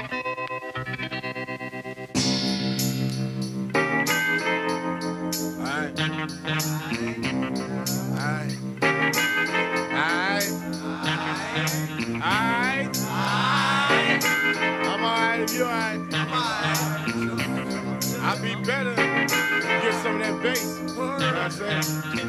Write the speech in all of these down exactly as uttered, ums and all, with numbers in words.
I'll be better. Get some of that bass. You know what I'm saying?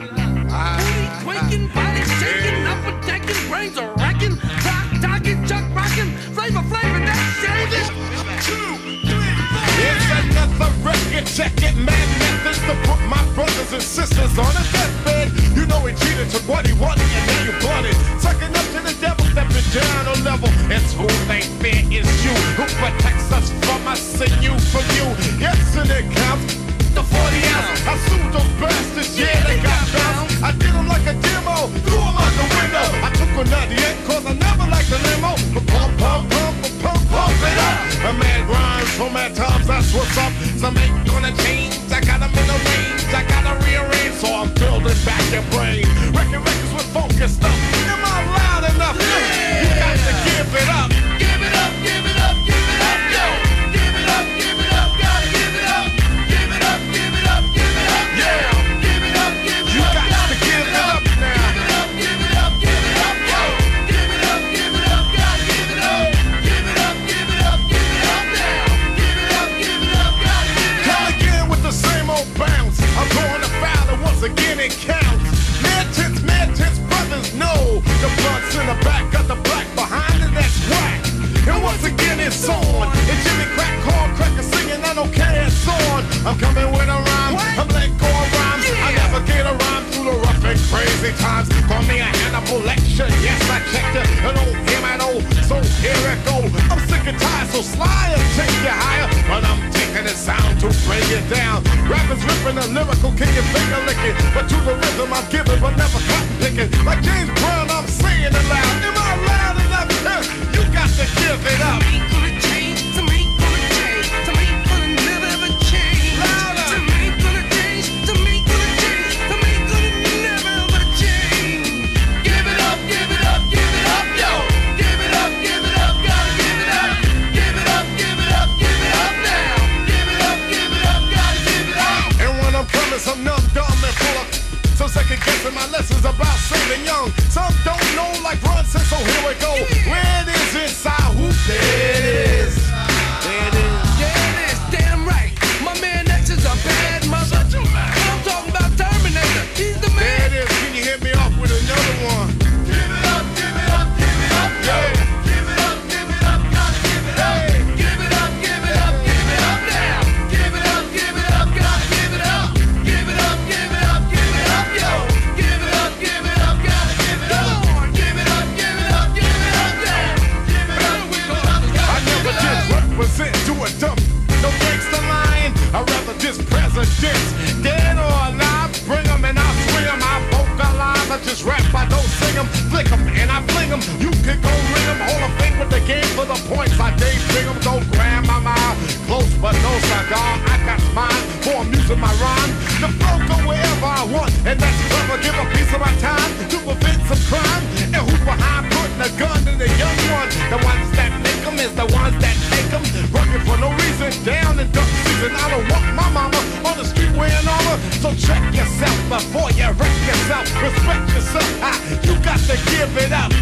Booty quaking, body shaking, up attacking, brains are racking, rock talking, chuck rocking, flavor flavor that shaving. Two, three, four. It's another record. Check it, mad methods to put my brothers and sisters on a deathbed. You know he cheated, took what he wanted, and now you blooded. Sucking up to the devil, stepping down a level. It's who they fear is you, who protects us from us and you from you. Yes, and it counts. The forty ounce, I sued those bastards, yeah, they got bounced. I did them like a demo, threw them out the window. I took a ninety-eight, cause I never liked the limo. But pump, pump, pump, pump, pump it up. A mad rhymes for mad times, that's what's up. Some ain't gonna change, I got them in the range. I gotta rearrange, so I'm building back your brain. Wrecking records with focus stuff. Am I loud enough? You got to give it up. Give it up, give it up, give it up, yo. Give it up, give it up, gotta give it up. Give it up, give it up, give it up, yeah. Give it up, give it you up, got gotta to give it up now. Give it up, give it up, give it up, yo. Give it up, give it up, gotta give it up. Give it up, give it up, give it up now. Give it up, give it up, gotta give it up. Come again with the same old bounce. I'm going to foul and once again it counts. Mad tits, mad tits, brothers know. The blood's in the back, got the black behind it, that's whack. And once again it's on. And Jimmy Crack, Corn Cracker singing, I don't care, it's on. I'm coming with a rhyme, I'm letting go of rhymes. Yeah. I navigate a rhyme through the rough and crazy times. Call me a Hannibal lecture, yes I checked it. I don't hear my no, so here it go. I'm sick and tired, so sly and take you higher. But I'm taking the sound to bring it down. Rappers ripping a lyrical, kicking, finger licking. But to the rhythm I'm giving, but never cotton picking. Like James Brown, I'm saying it loud. Am I loud enough? You got to give it up. Some ain't gonna change, some ain't gonna change, some ain't gonna never ever change. Louder. Some ain't gonna change, some ain't gonna change, some ain't gonna never ever change. Give it up, give it up, give it up, yo. Give it up, give it up, gotta give it up. Give it up, give it up, give it up now. Give it up, give it up, gotta give it up. And when I'm coming, some numb, dumb, and full of some second guessing my lessons about saving young. Some don't know like Brunson, so here we go. Where it is inside, who there it is. There it is. Yeah, it is, damn right. My man X is a bad mother. I'm talking about Terminator. He's the There man. it is. Can you hit me off with another one? Give it up, give it up, give it up, yo. Give it up, give it up, gotta give it up. Give it up, give it up, give it up now. Give it up, give it up, gotta give it up. Give it up, give it up, give it up, yo. Give it up, give it up, gotta give it up. Give it up, give it up, give it up now. Give it up, give it up, gotta I never give it did up. represent to a dump. No gangster line. I'd rather just presidents. Dead or alive, bring them and I'll swing them. I vocalize, I just rap, I don't sing them. Flick them and I fling them. You can go ring them. Hold a thing with the game for the points. I day bring them. Don't grab my mouth. Close but no cigar. I got mine for amusing my rhyme. The flow go wherever I want. And that's clever. Give a piece of my time to prevent some crime. And who's behind putting a gun in the young one? The ones that make them is the ones that take them. Working for no reason. Down in duck season. I don't want my mama on the street wearing armor. So check yourself before you wreck yourself. Respect yourself. Ah, you got to give it up.